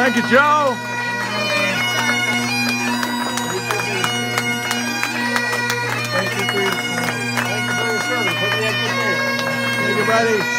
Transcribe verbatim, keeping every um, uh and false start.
Thank you, Joe. Thank you for your, thank you for your service. Hope you have a good day. Thank you, buddy.